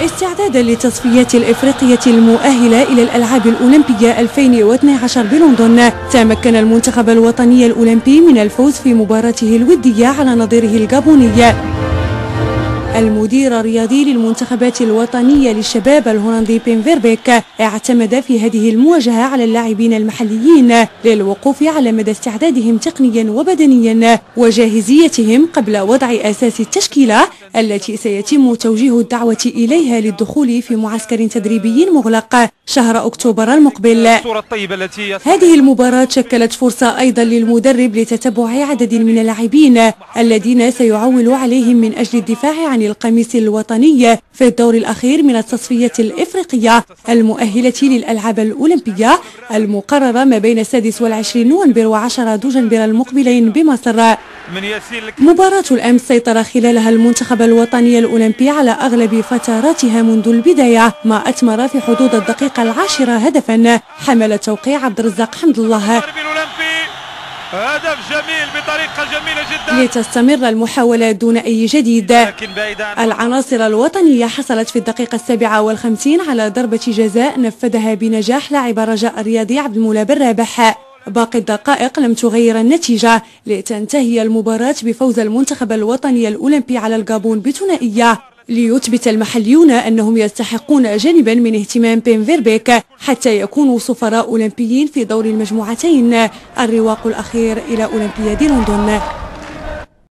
استعدادا للتصفيات الإفريقية المؤهلة إلى الألعاب الأولمبية 2012 بلندن، تمكن المنتخب الوطني الأولمبي من الفوز في مباراته الودية على نظيره الجابوني. المدير الرياضي للمنتخبات الوطنية للشباب الهولندي بين فيربيك اعتمد في هذه المواجهة على اللاعبين المحليين للوقوف على مدى استعدادهم تقنيا وبدنيا وجاهزيتهم قبل وضع أساس التشكيلة التي سيتم توجيه الدعوة إليها للدخول في معسكر تدريبي مغلق شهر أكتوبر المقبل. هذه المباراة شكلت فرصة أيضا للمدرب لتتبع عدد من اللاعبين الذين سيعول عليهم من أجل الدفاع عن القميص الوطني في الدور الأخير من التصفية الإفريقية المؤهلة للألعاب الأولمبية المقررة ما بين 26 نوفمبر و10 دجنبر المقبلين بمصر. مباراة الأمس سيطر خلالها المنتخب الوطني الأولمبي على أغلب فتراتها منذ البداية، ما أثمر في حدود الدقيقة 10 هدفا حمل توقيع عبد الرزاق حمد الله. هدف جميل بطريقة جميلة جدا لتستمر المحاولات دون أي جديد. العناصر الوطنية حصلت في الدقيقة 57 على ضربة جزاء نفذها بنجاح لاعب الرجاء الرياضي عبد المولى بن رابح. باقي الدقائق لم تغير النتيجة لتنتهي المباراة بفوز المنتخب الوطني الأولمبي على الجابون بثنائية، ليثبت المحليون أنهم يستحقون جانبا من اهتمام بين فيربيك حتى يكونوا سفراء أولمبيين في دور المجموعتين الرواق الأخير إلى أولمبياد لندن.